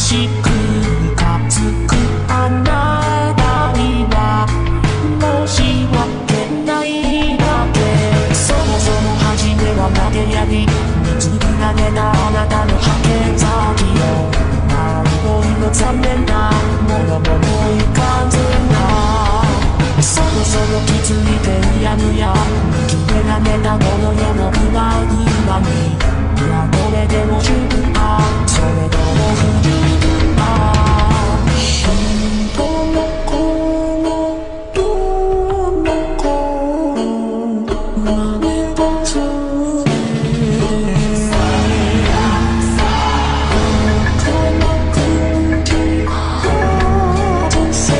しくムカつくあなたには申し訳ないだけ。そもそも初めは投げやり水ぶられたあなたのハケ先を思いの残念なものも思いかずな。そろそろ気づいてうやむや決められたものよの不安にいやこれでも十分かそれとも不十分か。どの頃どの頃までもずれこの空気外せ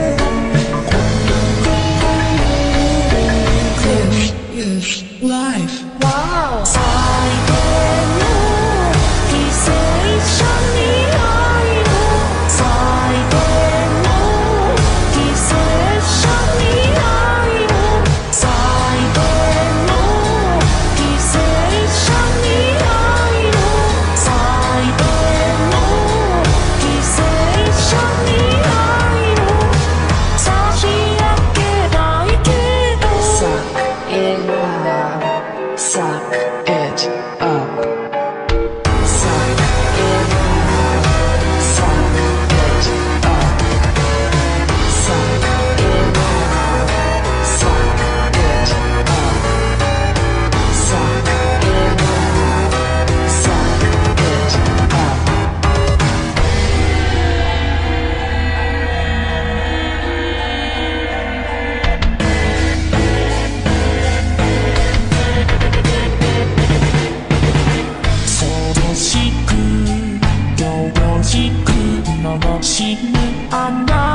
Life Wow 最低の犠牲者に会える最低の犠牲者に会える最低の犠牲者に会える最低の犠牲者に会える差し上げないけど Suck it up Suck it up. Suck it up. Suck it up. Suck it up. Suck it up. Suck it up. Suck it up. しく、よろしく、罵るあなた